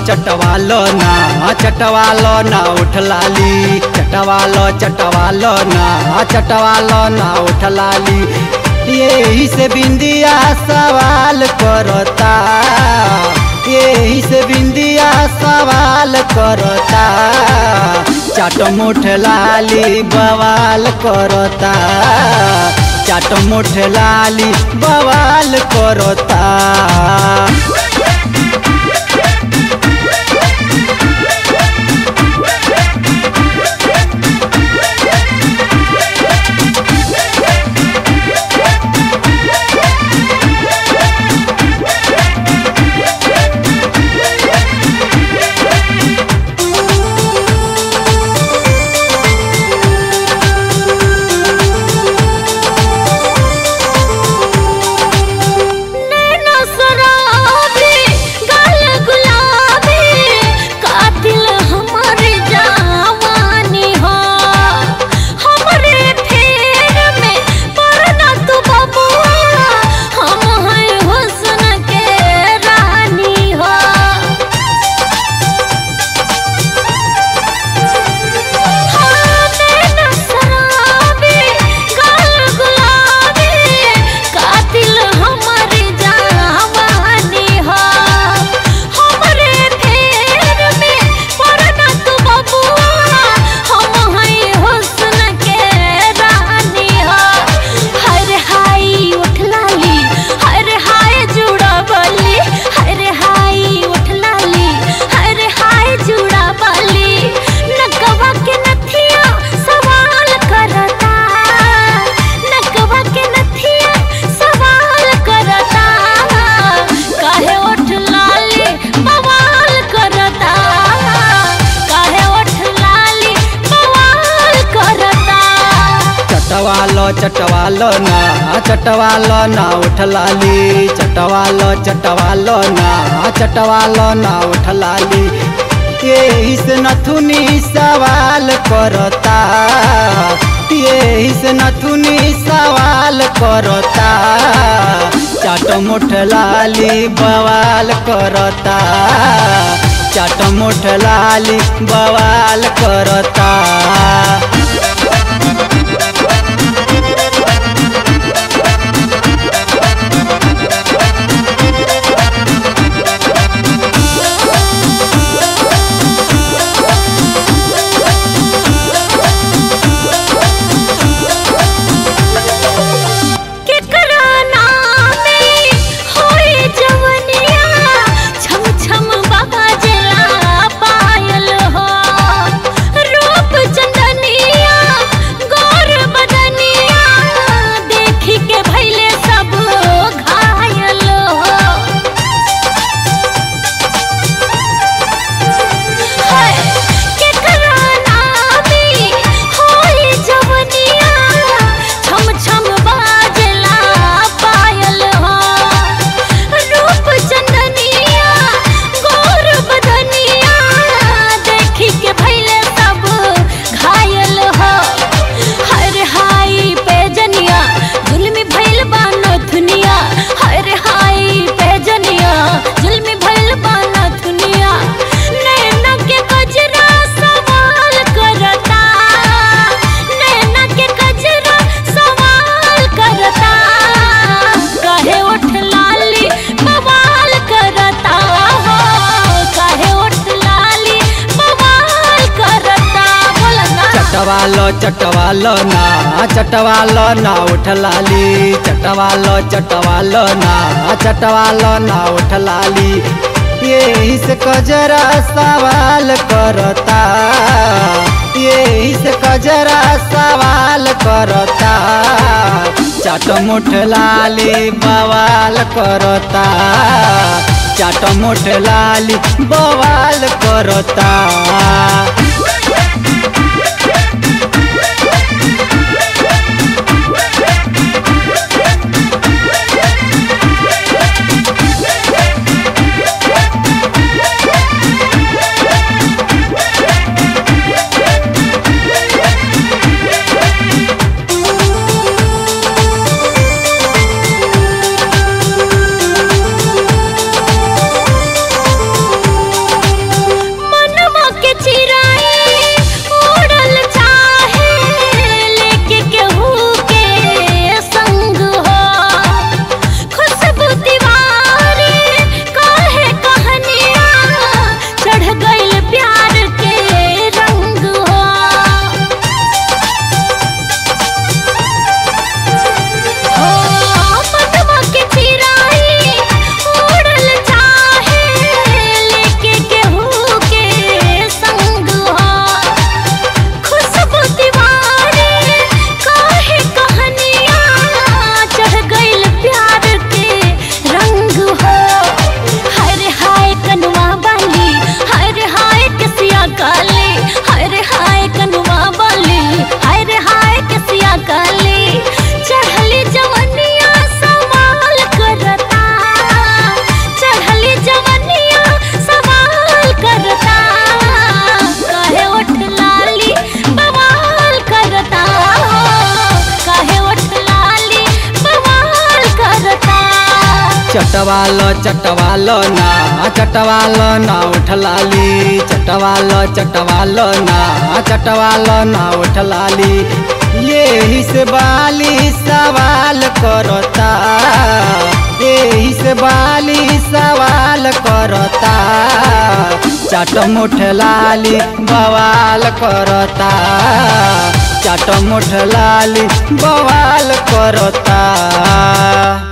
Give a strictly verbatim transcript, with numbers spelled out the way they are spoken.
चटवालो ना चटवालो ना उठ लाली चटवालो चटवालो ना चटवालो ना उठ लाली यही से बिंदिया सवाल करता यही से बिंदिया सवाल करता चाट मुठ लाली बवाल करता चाट मुठ लाली बवाल करता। चटवालो चटवालो ना चटवालो ना उठ लाली चटवालो चटवालो ना चटवालो ना उठ लाली यही से नथुनी सवाल करता यही से नथुनी सवाल करता चाट मुठ लाली बवाल करता चाट मुठ लाली बवाल करता। चटवालो चटवालो ना चटवालो ना उठ लाली चटवालो चटवालो ना चटवालो ना उठ लाली यही से कजरा सवाल करता यही से कजरा सवाल करता चाट मुठ लाली बवाल करता चाट मुठ लाली बवाल करता। चटवालो चटवालो ना चटवालो ना उठलाली चटवालो चटवालो ना चटवालो ना उठलाली यही से बाली सवाल करता यही से बाली सवाल करता चाट मुठलाली बवाल करता चाट मुठलाली बवाल करता।